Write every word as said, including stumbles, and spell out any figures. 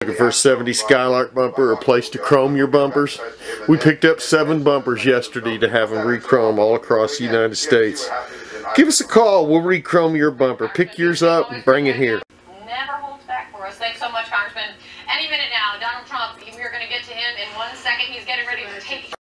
Looking for a seventy Skylark bumper or a place to chrome your bumpers? We picked up seven bumpers yesterday to have them re-chrome all across the United States. Give us a call. We'll re-chrome your bumper. Pick yours up and bring it here. Never holds back for us. Thanks so much, Congressman. Any minute now, Donald Trump, we are going to get to him in one second. He's getting ready to take